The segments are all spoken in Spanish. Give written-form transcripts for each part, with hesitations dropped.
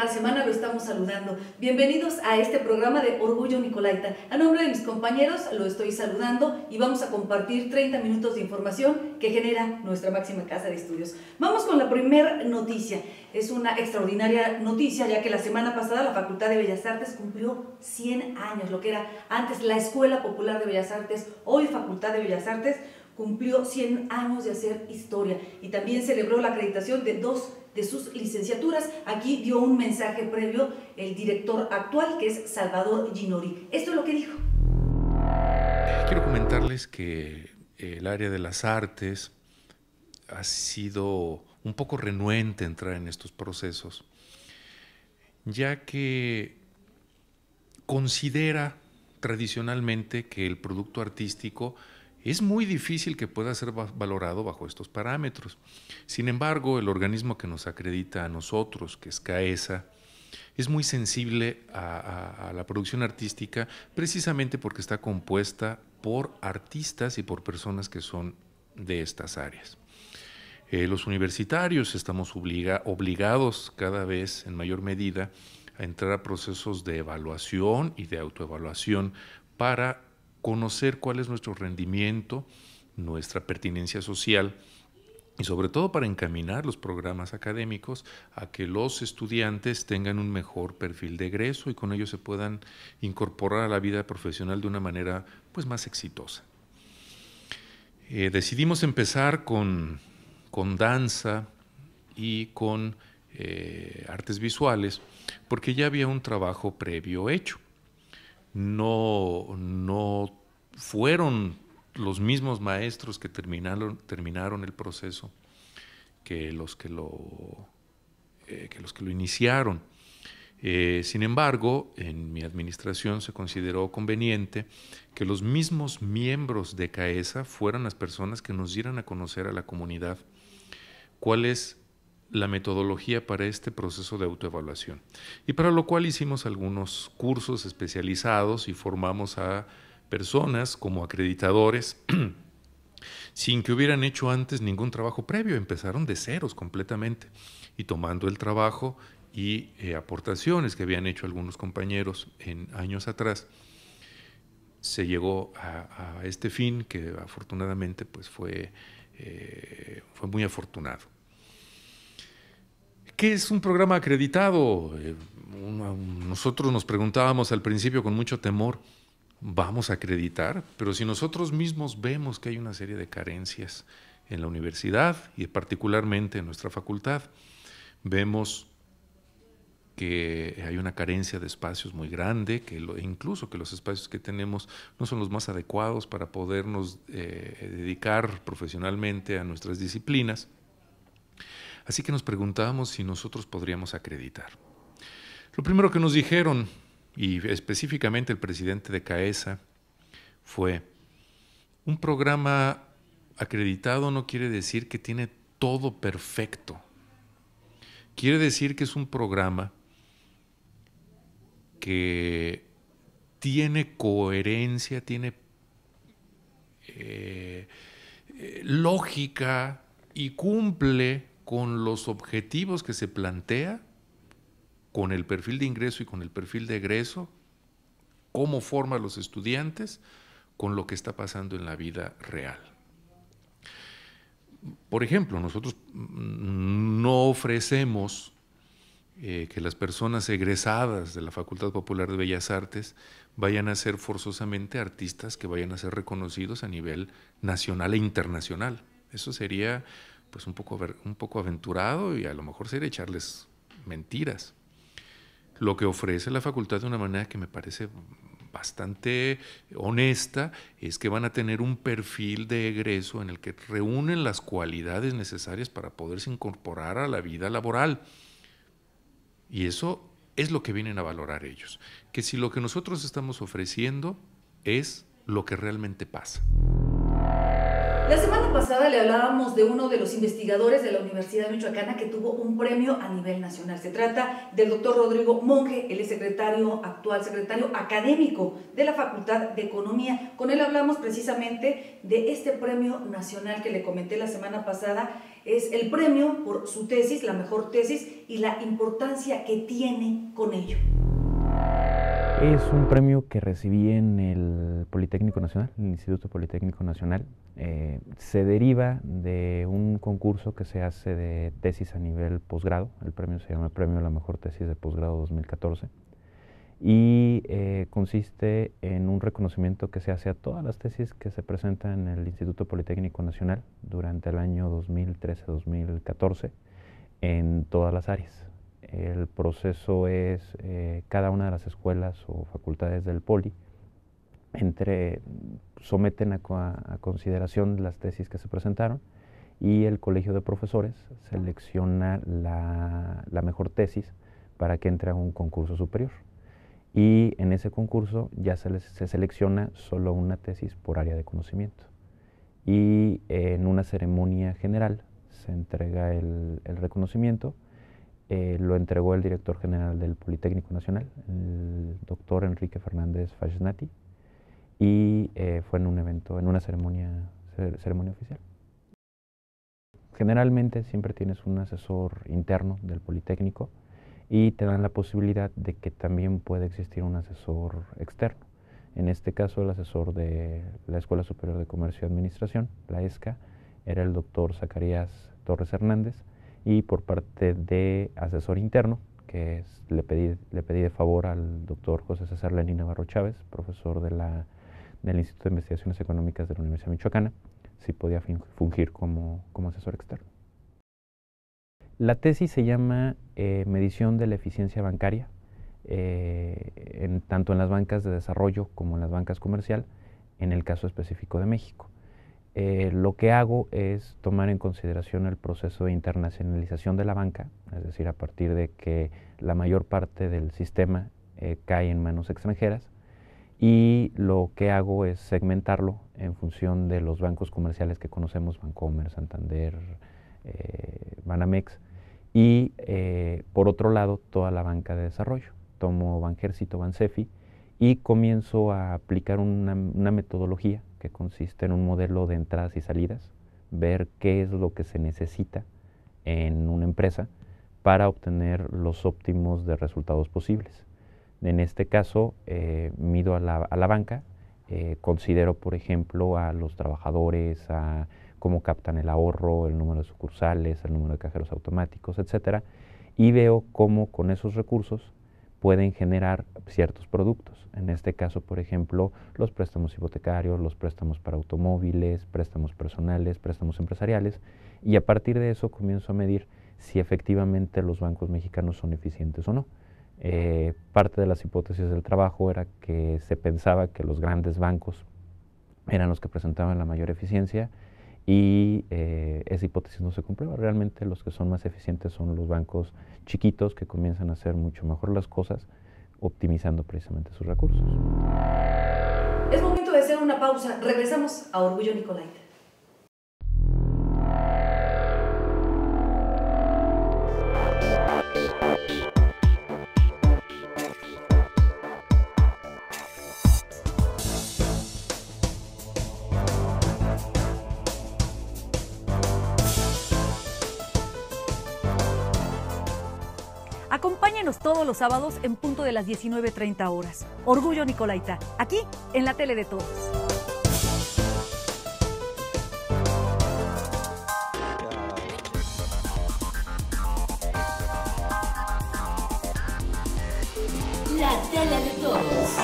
cada semana lo estamos saludando. Bienvenidos a este programa de Orgullo Nicolaita. A nombre de mis compañeros lo estoy saludando y vamos a compartir 30 minutos de información que genera nuestra máxima casa de estudios. Vamos con la primera noticia. Es una extraordinaria noticia, ya que la semana pasada la Facultad de Bellas Artes cumplió 100 años, lo que era antes la Escuela Popular de Bellas Artes, hoy Facultad de Bellas Artes, cumplió 100 años de hacer historia y también celebró la acreditación de 2 de sus licenciaturas. Aquí dio un mensaje previo el director actual, que es Salvador Ginori. Esto es lo que dijo. Quiero comentarles que el área de las artes ha sido un poco renuente a entrar en estos procesos, ya que considera tradicionalmente que el producto artístico es muy difícil que pueda ser valorado bajo estos parámetros. Sin embargo, el organismo que nos acredita a nosotros, que es CAESA, es muy sensible a la producción artística precisamente porque está compuesta por artistas y por personas que son de estas áreas. Los universitarios estamos obligados cada vez en mayor medida a entrar a procesos de evaluación y de autoevaluación para conocer cuál es nuestro rendimiento, nuestra pertinencia social y sobre todo para encaminar los programas académicos a que los estudiantes tengan un mejor perfil de egreso y con ello se puedan incorporar a la vida profesional de una manera pues más exitosa. Decidimos empezar con danza y con artes visuales porque ya había un trabajo previo hecho. No fueron los mismos maestros que terminaron el proceso que los que lo iniciaron. Sin embargo, en mi administración se consideró conveniente que los mismos miembros de CAESA fueran las personas que nos dieran a conocer a la comunidad cuál es la metodología para este proceso de autoevaluación. Y para lo cual hicimos algunos cursos especializados y formamos a personas como acreditadores sin que hubieran hecho antes ningún trabajo previo. Empezaron de ceros completamente y tomando el trabajo y aportaciones que habían hecho algunos compañeros en años atrás, se llegó a este fin que afortunadamente pues fue muy afortunado. ¿Qué es un programa acreditado? Nosotros nos preguntábamos al principio con mucho temor, ¿vamos a acreditar? Pero si nosotros mismos vemos que hay una serie de carencias en la universidad y particularmente en nuestra facultad, vemos que hay una carencia de espacios muy grande, incluso que los espacios que tenemos no son los más adecuados para podernos dedicar profesionalmente a nuestras disciplinas. Así que nos preguntábamos si nosotros podríamos acreditar. Lo primero que nos dijeron, y específicamente el presidente de CAESA, fue: un programa acreditado no quiere decir que tiene todo perfecto. Quiere decir que es un programa que tiene coherencia, tiene lógica y cumple con los objetivos que se plantea, con el perfil de ingreso y con el perfil de egreso, cómo forma a los estudiantes, con lo que está pasando en la vida real. Por ejemplo, nosotros no ofrecemos que las personas egresadas de la Facultad Popular de Bellas Artes vayan a ser forzosamente artistas que vayan a ser reconocidos a nivel nacional e internacional. Eso sería pues un poco aventurado y a lo mejor sería echarles mentiras. Lo que ofrece la facultad de una manera que me parece bastante honesta es que van a tener un perfil de egreso en el que reúnen las cualidades necesarias para poderse incorporar a la vida laboral. Y eso es lo que vienen a valorar ellos, que si lo que nosotros estamos ofreciendo es lo que realmente pasa. La semana pasada le hablábamos de uno de los investigadores de la Universidad Michoacana que tuvo un premio a nivel nacional. Se trata del doctor Rodrigo Monge, él es actual secretario académico de la Facultad de Economía. Con él hablamos precisamente de este premio nacional que le comenté la semana pasada. Es el premio por su tesis, la mejor tesis, y la importancia que tiene con ello. Es un premio que recibí en el Politécnico Nacional, el Instituto Politécnico Nacional. Se deriva de un concurso que se hace de tesis a nivel posgrado. El premio se llama Premio a la Mejor Tesis de Posgrado 2014 y consiste en un reconocimiento que se hace a todas las tesis que se presentan en el Instituto Politécnico Nacional durante el año 2013-2014 en todas las áreas. El proceso es cada una de las escuelas o facultades del Poli someten a consideración las tesis que se presentaron y el colegio de profesores selecciona la mejor tesis para que entre a un concurso superior. Y en ese concurso ya se selecciona solo una tesis por área de conocimiento. Y en una ceremonia general se entrega el reconocimiento. Lo entregó el director general del Politécnico Nacional, el doctor Enrique Fernández Fasnati, y fue en un evento, en una ceremonia oficial. Generalmente siempre tienes un asesor interno del Politécnico y te dan la posibilidad de que también puede existir un asesor externo. En este caso, el asesor de la Escuela Superior de Comercio y Administración, la ESCA, era el doctor Zacarías Torres Hernández, y por parte de asesor interno, que le pedí de favor al doctor José César Lenín Navarro Chávez, profesor del Instituto de Investigaciones Económicas de la Universidad Michoacana, si podía fungir como asesor externo. La tesis se llama Medición de la Eficiencia Bancaria, tanto en las bancas de desarrollo como en las bancas comercial, en el caso específico de México. Lo que hago es tomar en consideración el proceso de internacionalización de la banca, es decir, a partir de que la mayor parte del sistema cae en manos extranjeras, y lo que hago es segmentarlo en función de los bancos comerciales que conocemos, Bancomer, Santander, Banamex, y por otro lado toda la banca de desarrollo. Tomo Banjército, Bansefi, y comienzo a aplicar una metodología que consiste en un modelo de entradas y salidas, ver qué es lo que se necesita en una empresa para obtener los óptimos de resultados posibles. En este caso, mido a la banca, considero, por ejemplo, a los trabajadores, a cómo captan el ahorro, el número de sucursales, el número de cajeros automáticos, etcétera, y veo cómo con esos recursos pueden generar ciertos productos. En este caso, por ejemplo, los préstamos hipotecarios, los préstamos para automóviles, préstamos personales, préstamos empresariales, y a partir de eso comienzo a medir si efectivamente los bancos mexicanos son eficientes o no. Parte de las hipótesis del trabajo era que se pensaba que los grandes bancos eran los que presentaban la mayor eficiencia, y esa hipótesis no se comprueba. Realmente los que son más eficientes son los bancos chiquitos, que comienzan a hacer mucho mejor las cosas, optimizando precisamente sus recursos. Es momento de hacer una pausa. Regresamos a Orgullo Nicolaita. Acompáñenos todos los sábados en punto de las 19:30 horas. Orgullo Nicolaita, aquí en la tele de todos. La tele de todos.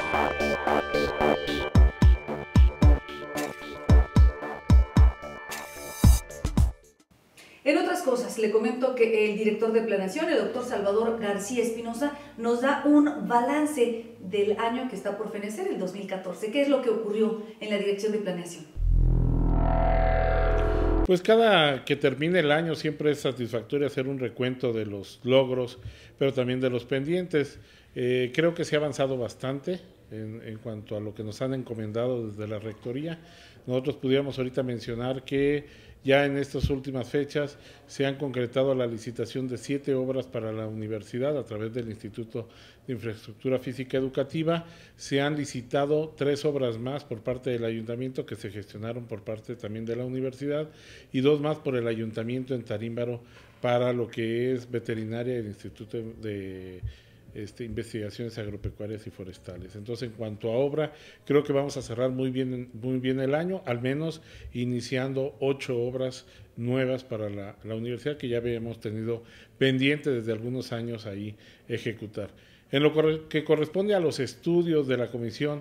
En otras cosas, le comento que el director de planeación, el doctor Salvador García Espinosa, nos da un balance del año que está por fenecer, el 2014. ¿Qué es lo que ocurrió en la dirección de planeación? Pues cada que termine el año siempre es satisfactorio hacer un recuento de los logros, pero también de los pendientes. Creo que se ha avanzado bastante en cuanto a lo que nos han encomendado desde la Rectoría. Nosotros pudiéramos ahorita mencionar que ya en estas últimas fechas se han concretado la licitación de 7 obras para la universidad a través del Instituto de Infraestructura Física Educativa. Se han licitado 3 obras más por parte del ayuntamiento que se gestionaron por parte también de la universidad y 2 más por el ayuntamiento en Tarímbaro para lo que es veterinaria del Instituto de Investigaciones Agropecuarias y Forestales. Entonces, en cuanto a obra, creo que vamos a cerrar muy bien el año, al menos iniciando 8 obras nuevas para la universidad que ya habíamos tenido pendiente desde algunos años ahí ejecutar. En lo que corresponde a los estudios de la comisión,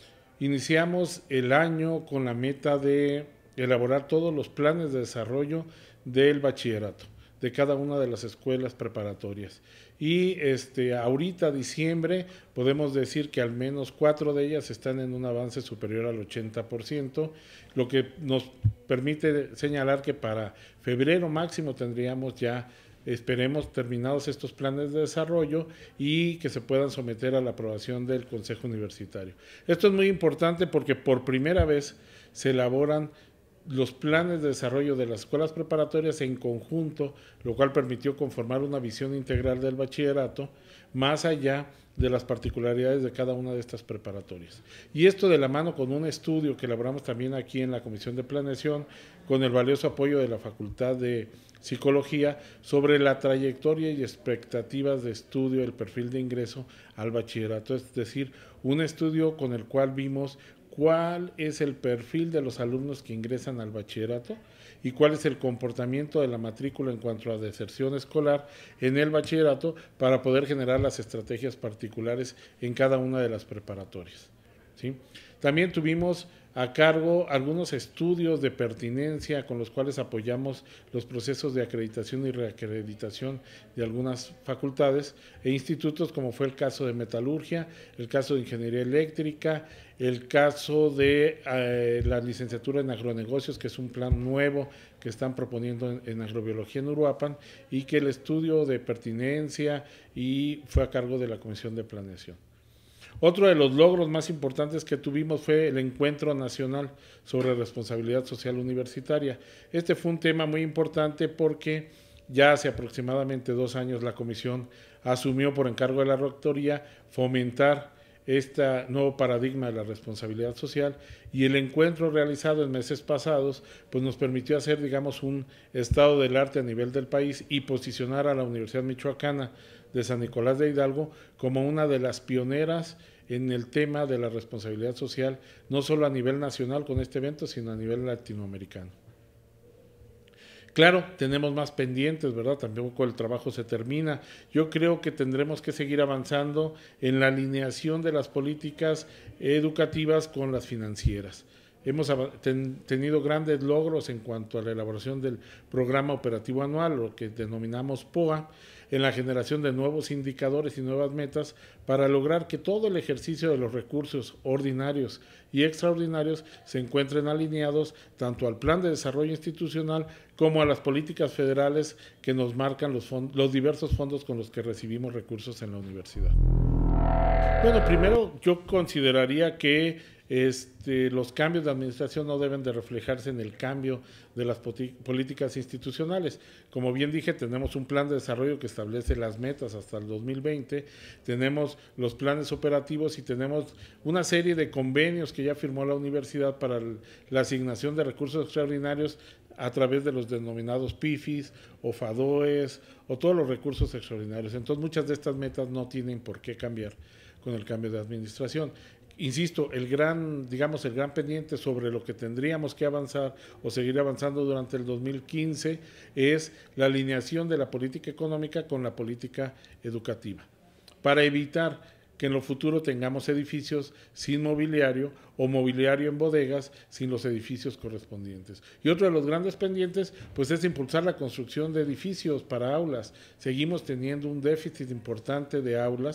iniciamos el año con la meta de elaborar todos los planes de desarrollo del bachillerato de cada una de las escuelas preparatorias. Y ahorita, diciembre, podemos decir que al menos 4 de ellas están en un avance superior al 80%, lo que nos permite señalar que para febrero máximo tendríamos ya, esperemos, terminados estos planes de desarrollo y que se puedan someter a la aprobación del Consejo Universitario. Esto es muy importante porque por primera vez se elaboran los planes de desarrollo de las escuelas preparatorias en conjunto, lo cual permitió conformar una visión integral del bachillerato, más allá de las particularidades de cada una de estas preparatorias. Y esto de la mano con un estudio que elaboramos también aquí en la Comisión de Planeación, con el valioso apoyo de la Facultad de Psicología, sobre la trayectoria y expectativas de estudio del perfil de ingreso al bachillerato, es decir, un estudio con el cual vimos cuál es el perfil de los alumnos que ingresan al bachillerato y cuál es el comportamiento de la matrícula en cuanto a deserción escolar en el bachillerato para poder generar las estrategias particulares en cada una de las preparatorias, ¿sí? También tuvimos a cargo algunos estudios de pertinencia con los cuales apoyamos los procesos de acreditación y reacreditación de algunas facultades e institutos, como fue el caso de metalurgia, el caso de ingeniería eléctrica, el caso de la licenciatura en agronegocios, que es un plan nuevo que están proponiendo en agrobiología en Uruapan, y que el estudio de pertinencia y fue a cargo de la Comisión de Planeación. Otro de los logros más importantes que tuvimos fue el Encuentro Nacional sobre Responsabilidad Social Universitaria. Este fue un tema muy importante porque ya hace aproximadamente 2 años la Comisión asumió por encargo de la Rectoría fomentar este nuevo paradigma de la responsabilidad social, y el encuentro realizado en meses pasados pues nos permitió hacer, digamos, un estado del arte a nivel del país y posicionar a la Universidad Michoacana de San Nicolás de Hidalgo como una de las pioneras en el tema de la responsabilidad social, no solo a nivel nacional con este evento, sino a nivel latinoamericano. Claro, tenemos más pendientes, ¿verdad? Tampoco el trabajo se termina. Yo creo que tendremos que seguir avanzando en la alineación de las políticas educativas con las financieras. Hemos tenido grandes logros en cuanto a la elaboración del Programa Operativo Anual, lo que denominamos POA, en la generación de nuevos indicadores y nuevas metas para lograr que todo el ejercicio de los recursos ordinarios y extraordinarios se encuentren alineados tanto al Plan de Desarrollo Institucional como a las políticas federales que nos marcan los diversos fondos con los que recibimos recursos en la universidad. Bueno, primero yo consideraría que los cambios de administración no deben de reflejarse en el cambio de las políticas institucionales. Como bien dije, tenemos un plan de desarrollo que establece las metas hasta el 2020, tenemos los planes operativos y tenemos una serie de convenios que ya firmó la universidad para la asignación de recursos extraordinarios a través de los denominados PIFIs o FADOES o todos los recursos extraordinarios. Entonces muchas de estas metas no tienen por qué cambiar con el cambio de administración. Insisto, el gran pendiente sobre lo que tendríamos que avanzar o seguir avanzando durante el 2015 es la alineación de la política económica con la política educativa, para evitar que en lo futuro tengamos edificios sin mobiliario o mobiliario en bodegas sin los edificios correspondientes. Y otro de los grandes pendientes pues es impulsar la construcción de edificios para aulas. Seguimos teniendo un déficit importante de aulas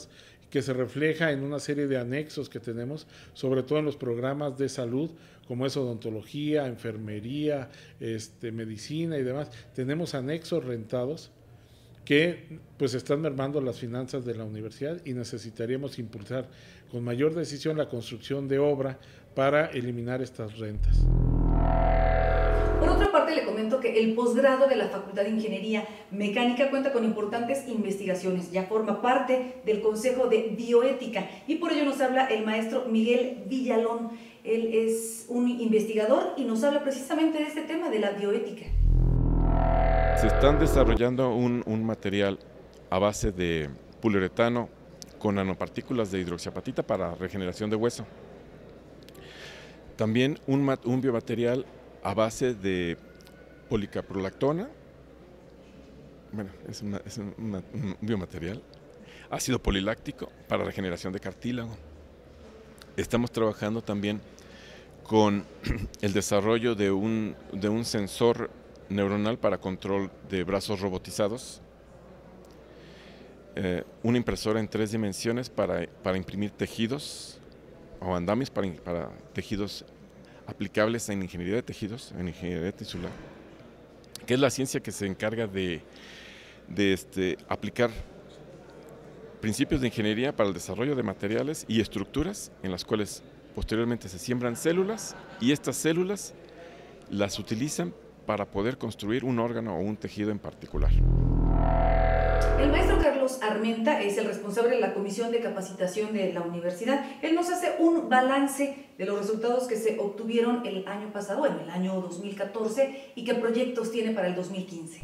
que se refleja en una serie de anexos que tenemos, sobre todo en los programas de salud, como es odontología, enfermería, medicina y demás. Tenemos anexos rentados que pues están mermando las finanzas de la universidad y necesitaríamos impulsar con mayor decisión la construcción de obra para eliminar estas rentas. Por otra parte, le comento que el posgrado de la Facultad de Ingeniería Mecánica cuenta con importantes investigaciones, ya forma parte del Consejo de Bioética y por ello nos habla el maestro Miguel Villalón. Él es un investigador y nos habla precisamente de este tema de la bioética. Se están desarrollando un material a base de poliuretano con nanopartículas de hidroxiapatita para regeneración de hueso. También un biomaterial a base de policaprolactona, bueno, es un biomaterial, ácido poliláctico para regeneración de cartílago. Estamos trabajando también con el desarrollo de un sensor neuronal para control de brazos robotizados, una impresora en 3 dimensiones para imprimir tejidos o andamios para tejidos aplicables en ingeniería de tejidos, en ingeniería tisular, que es la ciencia que se encarga de aplicar principios de ingeniería para el desarrollo de materiales y estructuras en las cuales posteriormente se siembran células y estas células las utilizan para poder construir un órgano o un tejido en particular. El maestro Carlos Armenta es el responsable de la Comisión de Capacitación de la universidad. Él nos hace un balance de los resultados que se obtuvieron el año pasado, en el año 2014, y qué proyectos tiene para el 2015.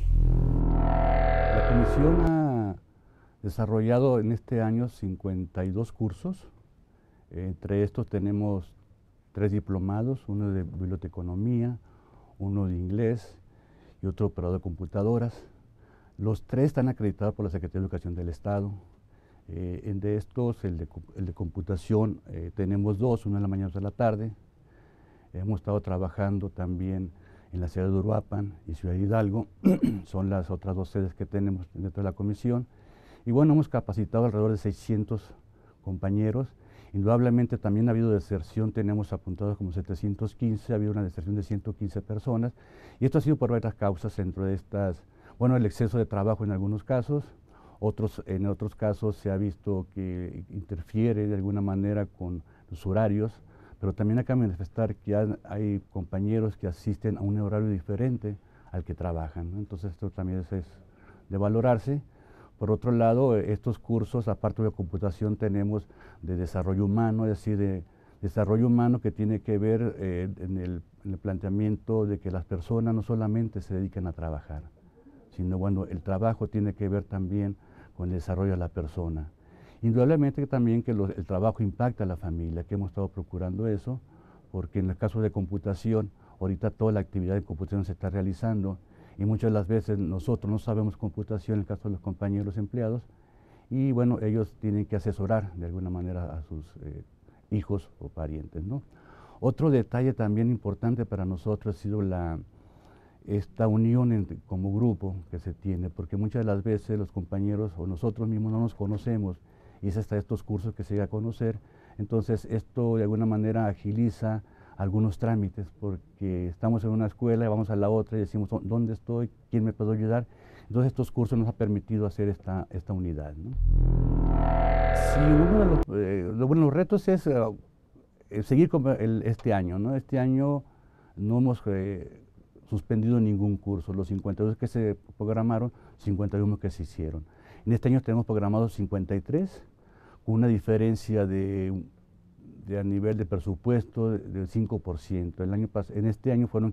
La comisión ha desarrollado en este año 52 cursos. Entre estos tenemos 3 diplomados, uno de biblioteconomía, uno de inglés y otro operador de computadoras. Los 3 están acreditados por la Secretaría de Educación del Estado. De estos, el de computación, tenemos 2, uno en la mañana y otro en la tarde. Hemos estado trabajando también en la ciudad de Uruapan y Ciudad Hidalgo, son las otras 2 sedes que tenemos dentro de la comisión. Y bueno, hemos capacitado alrededor de 600 compañeros. Indudablemente también ha habido deserción, tenemos apuntados como 715, ha habido una deserción de 115 personas, y esto ha sido por varias causas, dentro de estas, bueno, el exceso de trabajo en algunos casos, en otros casos se ha visto que interfiere de alguna manera con los horarios, pero también hay que manifestar que hay compañeros que asisten a un horario diferente al que trabajan, ¿no? Entonces esto también es de valorarse. Por otro lado, estos cursos, aparte de computación, tenemos de desarrollo humano, es decir, de desarrollo humano que tiene que ver en el planteamiento de que las personas no solamente se dedican a trabajar, sino bueno, el trabajo tiene que ver también con el desarrollo de la persona. Indudablemente también que el trabajo impacta a la familia, que hemos estado procurando eso, porque en el caso de computación, ahorita toda la actividad de computación se está realizando, y muchas de las veces nosotros no sabemos computación en el caso de los compañeros empleados, y bueno, ellos tienen que asesorar de alguna manera a sus hijos o parientes, ¿no? Otro detalle también importante para nosotros ha sido esta unión como grupo que se tiene, porque muchas de las veces los compañeros o nosotros mismos no nos conocemos, y es hasta estos cursos que se llega a conocer. Entonces esto de alguna manera agiliza algunos trámites, porque estamos en una escuela y vamos a la otra y decimos, ¿dónde estoy? ¿Quién me puede ayudar? Entonces estos cursos nos han permitido hacer esta unidad, ¿no? Sí, uno de los retos es seguir con este año, ¿no? Este año no hemos suspendido ningún curso. Los 52 que se programaron, 51 que se hicieron. En este año tenemos programados 53, con una diferencia a nivel de presupuesto del 5%. En este año fueron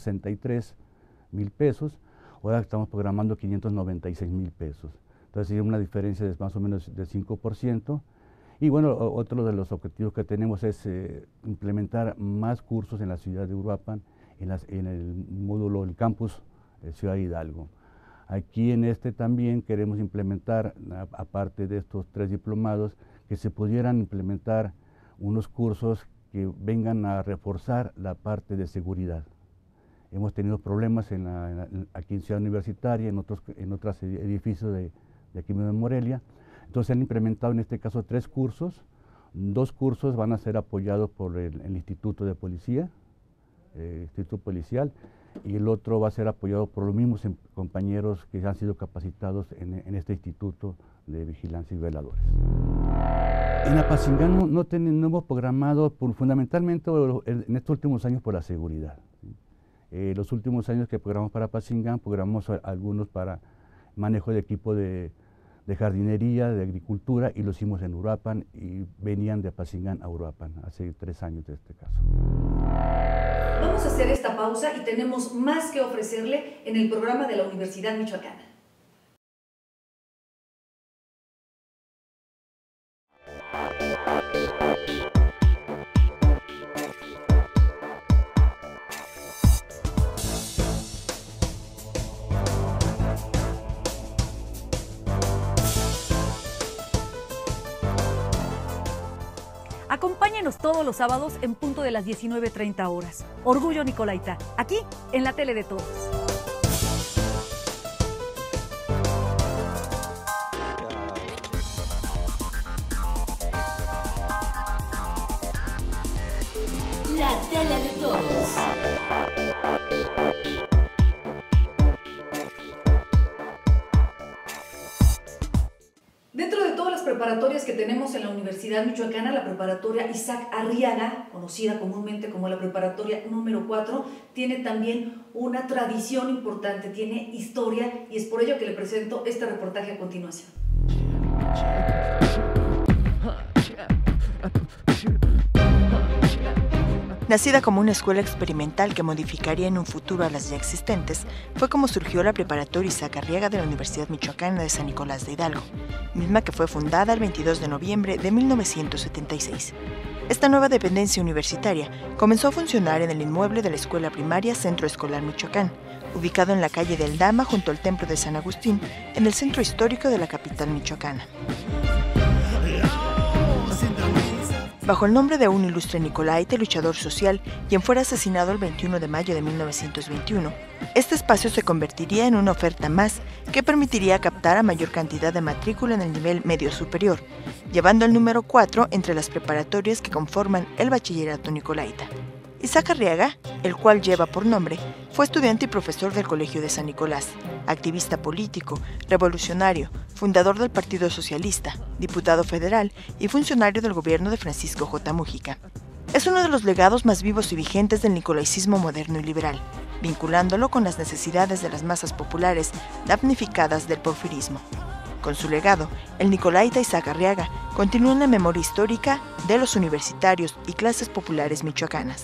563,000 pesos, ahora estamos programando 596,000 pesos. Entonces hay una diferencia de más o menos del 5%. Y bueno, otro de los objetivos que tenemos es implementar más cursos en la ciudad de Uruapan, en el módulo del campus Ciudad Hidalgo. Aquí en también queremos implementar, aparte de estos 3 diplomados, que se pudieran implementar unos cursos que vengan a reforzar la parte de seguridad. Hemos tenido problemas aquí en Ciudad Universitaria, en otros edificios de aquí mismo en Morelia. Entonces se han implementado en este caso 3 cursos. 2 cursos van a ser apoyados por el Instituto de Policía, Instituto Policial, y el otro va a ser apoyado por los mismos compañeros que han sido capacitados en este Instituto de Vigilancia y Veladores. En Apatzingán no hemos programado fundamentalmente en estos últimos años por la seguridad. Los últimos años que programamos para Apatzingán, programamos algunos para manejo de equipo de jardinería, de agricultura, y lo hicimos en Uruapan y venían de Apatzingán a Uruapan, hace 3 años de este caso. Vamos a hacer esta pausa y tenemos más que ofrecerle en el programa de la Universidad Michoacana. Acompáñenos todos los sábados en punto de las 19:30 horas. Orgullo Nicolaita, aquí en la tele de todos. La tele de todos. Dentro de todas las preparatorias que tenemos en la Universidad Michoacana, la preparatoria Isaac Arriaga, conocida comúnmente como la preparatoria número 4, tiene también una tradición importante, tiene historia, y es por ello que le presento este reportaje a continuación. Nacida como una escuela experimental que modificaría en un futuro a las ya existentes, fue como surgió la preparatoria Isaac Arriaga de la Universidad Michoacana de San Nicolás de Hidalgo, misma que fue fundada el 22 de noviembre de 1976. Esta nueva dependencia universitaria comenzó a funcionar en el inmueble de la escuela primaria Centro Escolar Michoacán, ubicado en la calle del Dama junto al Templo de San Agustín, en el centro histórico de la capital michoacana. Bajo el nombre de un ilustre nicolaita y luchador social, quien fuera asesinado el 21 de mayo de 1921, este espacio se convertiría en una oferta más que permitiría captar a mayor cantidad de matrícula en el nivel medio superior, llevando el número 4 entre las preparatorias que conforman el bachillerato nicolaita. Isaac Arriaga, el cual lleva por nombre, fue estudiante y profesor del Colegio de San Nicolás, activista político, revolucionario, fundador del Partido Socialista, diputado federal y funcionario del gobierno de Francisco J. Mújica. Es uno de los legados más vivos y vigentes del nicolaicismo moderno y liberal, vinculándolo con las necesidades de las masas populares damnificadas del porfirismo. Con su legado, el nicolaita Isaac Arriaga continúa en la memoria histórica de los universitarios y clases populares michoacanas.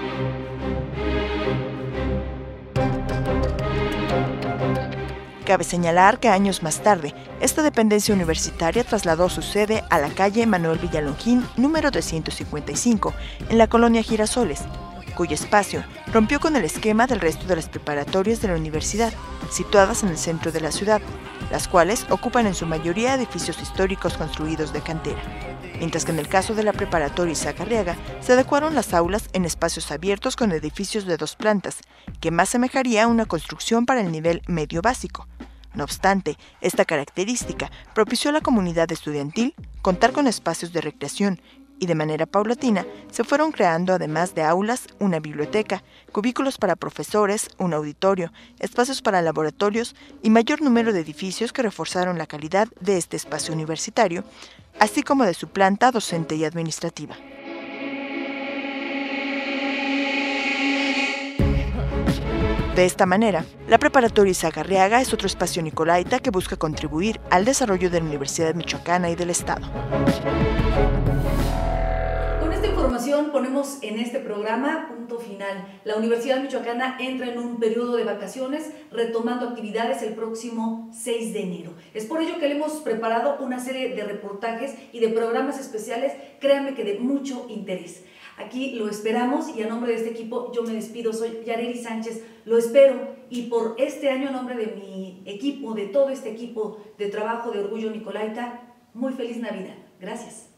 Cabe señalar que años más tarde, esta dependencia universitaria trasladó su sede a la calle Manuel Villalongín, número 355, en la colonia Girasoles, cuyo espacio rompió con el esquema del resto de las preparatorias de la universidad, situadas en el centro de la ciudad, las cuales ocupan en su mayoría edificios históricos construidos de cantera, mientras que en el caso de la preparatoria Isaac Arriaga se adecuaron las aulas en espacios abiertos con edificios de 2 plantas, que más semejaría a una construcción para el nivel medio básico. No obstante, esta característica propició a la comunidad estudiantil contar con espacios de recreación y de manera paulatina se fueron creando, además de aulas, una biblioteca, cubículos para profesores, un auditorio, espacios para laboratorios y mayor número de edificios que reforzaron la calidad de este espacio universitario, así como de su planta docente y administrativa. De esta manera, la preparatoria Isaac Arriaga es otro espacio nicolaita que busca contribuir al desarrollo de la Universidad Michoacana y del Estado. Con esta información ponemos en este programa punto final. La Universidad Michoacana entra en un periodo de vacaciones, retomando actividades el próximo 6 de enero. Es por ello que le hemos preparado una serie de reportajes y de programas especiales, créanme que de mucho interés. Aquí lo esperamos y a nombre de este equipo yo me despido, soy Yareli Sánchez, lo espero y por este año a nombre de mi equipo, de todo este equipo de trabajo de Orgullo Nicolaita, muy feliz Navidad. Gracias.